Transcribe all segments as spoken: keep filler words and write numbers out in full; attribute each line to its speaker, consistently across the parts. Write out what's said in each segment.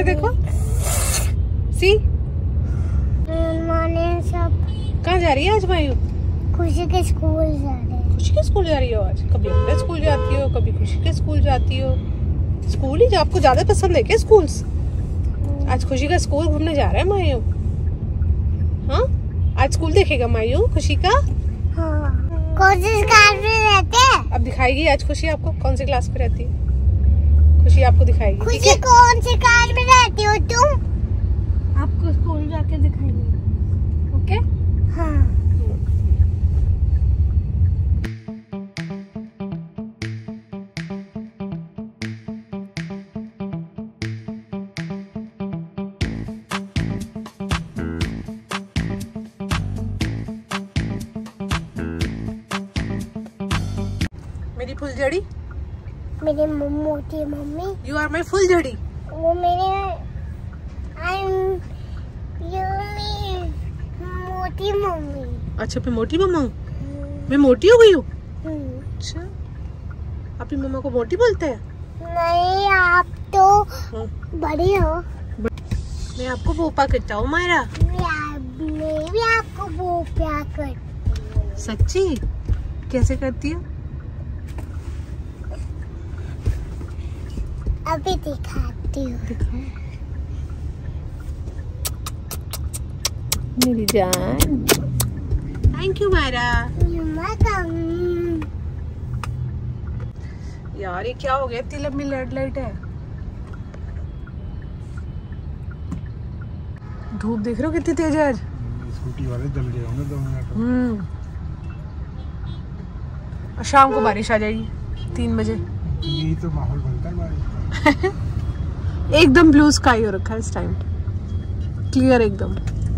Speaker 1: देखो। सी
Speaker 2: सब
Speaker 1: कहाँ जा रही है आज मायू?
Speaker 2: खुशी के स्कूल जा रहे हैं।
Speaker 1: खुशी के स्कूल जा रही हो आज? कभी अपने स्कूल जाती हो, कभी खुशी के स्कूल जाती हो। स्कूल ही आपको ज्यादा पसंद है क्या स्कूल्स? आज खुशी का स्कूल घूमने जा रहा है मायू। हाँ, आज स्कूल देखेगा मायू खुशी का।
Speaker 2: हाँ। कौन सी क्लास में रहते हैं?
Speaker 1: अब दिखाएगी आज खुशी आपको कौन सी क्लास में रहती है। खुशी आपको दिखाएगी।
Speaker 2: खुशी कौन सी क्लास में रहती हो तुम?
Speaker 3: आपको स्कूल जाके दिखाएंगे। ओके?
Speaker 2: हाँ।
Speaker 1: मेरी फुलझड़ी,
Speaker 2: मेरी मोटी मम्मी।
Speaker 1: यू आर माई फुलझड़ी।
Speaker 2: वो मेरे आई एम यू मोटी मम्मी।
Speaker 1: अच्छा, मैं मोटी मम्मा हूँ? मैं मोटी हो गई हूँ?
Speaker 2: हम्म।
Speaker 1: अच्छा, आपकी मम्मा को मोटी बोलते हैं?
Speaker 2: नहीं, आप तो
Speaker 1: हाँ।
Speaker 2: बड़ी हो।
Speaker 1: मैं आपको पोपा करता हूँ मायरा।
Speaker 2: मैं भी आपको वो प्यार करती हूँ।
Speaker 1: सच्ची? कैसे करती है?
Speaker 2: अभी दिखाती हूँ।
Speaker 1: दिखाओ मेरी जान। Thank you Myra. यार ये क्या हो गया? इतनी लंबी रेड लाइट है। धूप देख रहे हो कितनी तेज है आज?
Speaker 4: स्कूटी वाले जल गए होंगे दो मिनट।
Speaker 1: हम्म। और शाम को बारिश आ जाएगी तीन बजे।
Speaker 4: यही तो माहौल बनता है बारिश।
Speaker 1: एकदम ब्लू स्काई हो रखा है इस टाइम, क्लियर एकदम।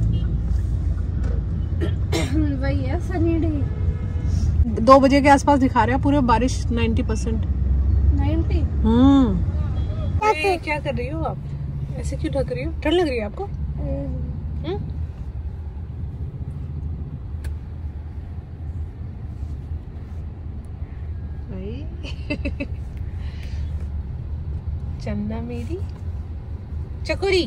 Speaker 3: वही है, सनी डे।
Speaker 1: दो बजे के आसपास दिखा रहे हैं पूरे बारिश नाइन्टी परसेंट।
Speaker 3: नाइन्टी?
Speaker 1: हम्म। ये क्या कर रही हो आप? ऐसे क्यों ढक रही हो? ठंड लग रही है आपको? हम्म। चन्ना मेरी चकोरी।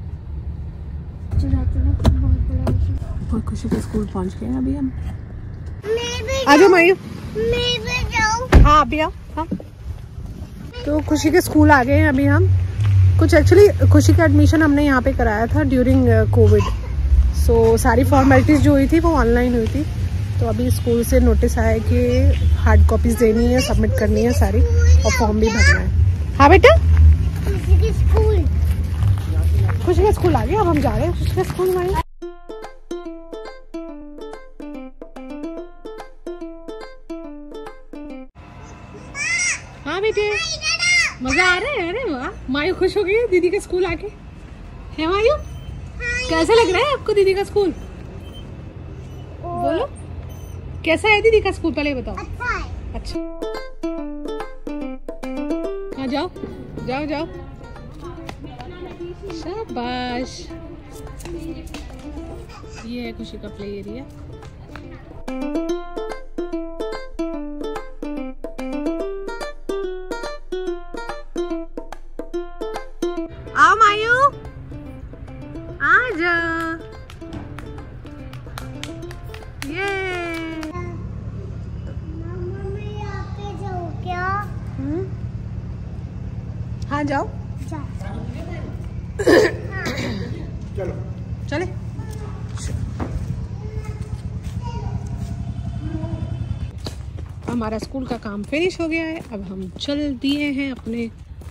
Speaker 1: बहुत खुशी के स्कूल पहुंच गए अभी हम। आ जाओ मायू।
Speaker 2: मैं भी जाऊँ।
Speaker 1: हाँ अभी आओ। हाँ, तो खुशी के स्कूल आ गए हैं अभी हम। कुछ एक्चुअली खुशी का एडमिशन हमने यहाँ पे कराया था ड्यूरिंग कोविड। सो सारी फॉर्मेलिटीज जो हुई थी वो ऑनलाइन हुई थी। तो अभी स्कूल से नोटिस आया कि हार्ड कॉपीज देनी है, सबमिट करनी है सारी, और फॉर्म भी भरना है। हाँ बेटा,
Speaker 2: खुशी के स्कूल।
Speaker 1: खुशी का स्कूल आ गया। अब हम जा रहे हैं खुशी के स्कूल में। हाँ बेटे, मजा आ रहा है? अरे वाह, मायू खुश हो गई है दीदी के स्कूल आके। है मायू? कैसा लग रहा है आपको दीदी का स्कूल? बोलो, कैसा है दीदी का स्कूल? पहले बताओ।
Speaker 2: अच्छा है।
Speaker 1: अच्छा, हाँ जाओ जाओ जाओ। शाबाश। ये है खुशी का प्ले एरिया। आओ मायू, आ जाओ। ये
Speaker 2: मम्मी यहाँ पे जाऊँ क्या?
Speaker 1: हाँ जाओ।
Speaker 2: जा।
Speaker 4: चलो
Speaker 1: चले। हमारा स्कूल का काम फिनिश हो गया है। अब हम चल दिए हैं अपने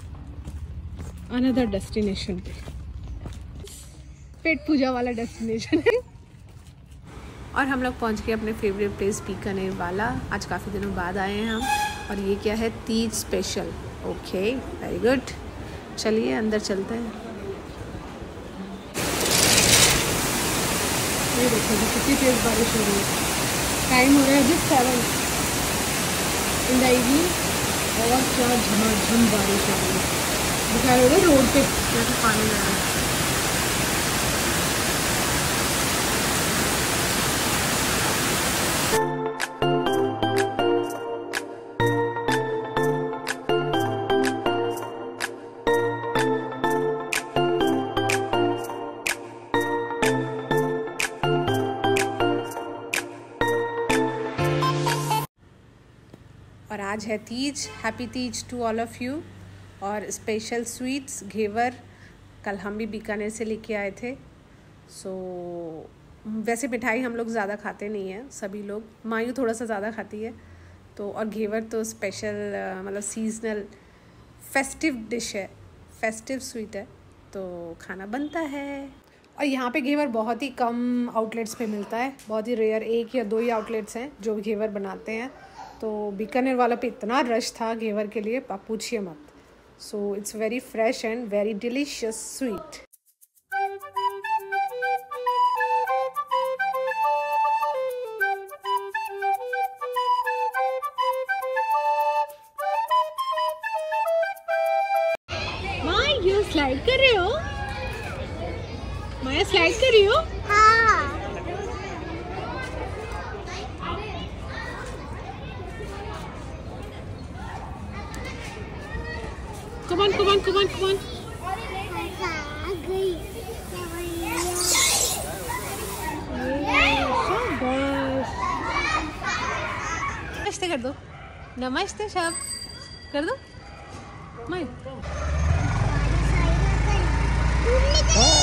Speaker 1: अनदर डेस्टिनेशन पे। पेट पूजा वाला डेस्टिनेशन है। और हम लोग पहुंच गए अपने फेवरेट प्लेस बीकानेर वाला। आज काफ़ी दिनों बाद आए हैं हम। और ये क्या है? Teej special. Okay, very good. चलिए अंदर चलते हैं। ये देखो कितनी तेज बारिश हो रही है। टाइम हो रहा है अभी सेवन इन द इवनिंग और क्या झमाझम बारिश हो रही है। दिखा रहे हो रोड पे कैसे पानी आ रहा है। और आज है Teej. Happy Teej to all of you. और स्पेशल स्वीट्स घेवर कल हम भी बीकानेर से लेके आए थे। सो वैसे मिठाई हम लोग ज़्यादा खाते नहीं हैं, सभी लोग, मायू थोड़ा सा ज़्यादा खाती है तो, और घेवर तो स्पेशल मतलब सीजनल फेस्टिव डिश है, फेस्टिव स्वीट है तो खाना बनता है। और यहाँ पे घेवर बहुत ही कम आउटलेट्स पे मिलता है, बहुत ही रेयर, एक या दो ही आउटलेट्स हैं जो घेवर बनाते हैं। तो बीकानेर वाला पे इतना रश था घेवर के लिए, आप पूछिए मत। So it's very fresh and very delicious sweet. Maya slide कर रहे हो? माया स्लाइड कर रही हो?
Speaker 2: हाँ।
Speaker 1: Come on, come on, come on, come on.
Speaker 2: आ गई।
Speaker 1: नमस्ते कर दो, नमस्ते शब कर दो। माया